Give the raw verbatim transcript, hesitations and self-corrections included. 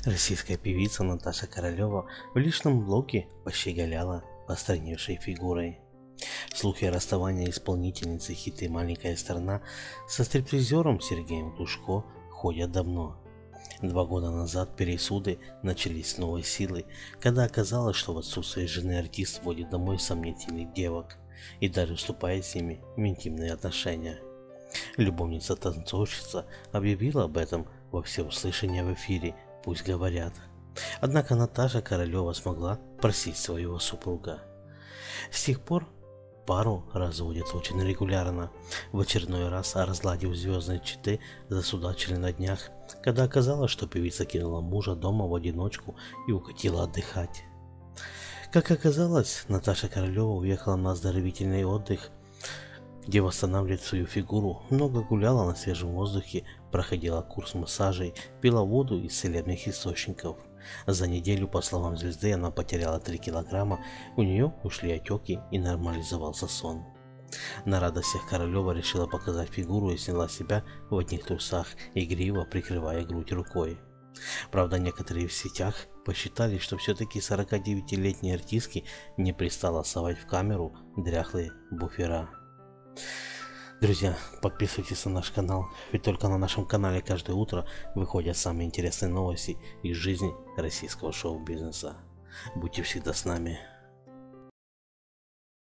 Российская певица Наташа Королева в личном блоге пощеголяла постраневшей фигурой. Слухи о расставании исполнительницы хита «Маленькая страна» со стриптизером Сергеем Глушко ходят давно. Два года назад пересуды начались с новой силой, когда оказалось, что в отсутствие жены артист водит домой сомнительных девок и даже вступает с ними в интимные отношения. Любовница-танцовщица объявила об этом во всеуслышание в эфире «Пусть говорят». Однако Наташа Королева смогла простить своего супруга. С тех пор пару разводят очень регулярно. В очередной раз, разладив звездные читы, засудачили на днях, когда оказалось, что певица кинула мужа дома в одиночку и укатила отдыхать. Как оказалось, Наташа Королева уехала на оздоровительный отдых, где восстанавливает свою фигуру, много гуляла на свежем воздухе, проходила курс массажей, пила воду из целебных источников. За неделю, по словам звезды, она потеряла три килограмма, у нее ушли отеки и нормализовался сон. На радостях Королева решила показать фигуру и сняла себя в одних трусах, игриво прикрывая грудь рукой. Правда, некоторые в сетях посчитали, что все-таки сорокадевятилетней артистке не пристало совать в камеру дряхлые буфера. Друзья, подписывайтесь на наш канал, ведь только на нашем канале каждое утро выходят самые интересные новости из жизни российского шоу-бизнеса. Будьте всегда с нами.